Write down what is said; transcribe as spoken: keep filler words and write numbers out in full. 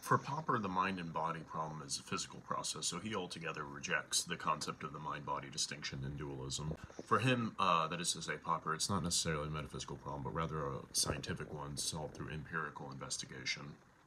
For Popper, the mind and body problem is a physical process, so he altogether rejects the concept of the mind-body distinction in dualism. For him, uh, that is to say, Popper, it's not necessarily a metaphysical problem, but rather a scientific one solved through empirical investigation.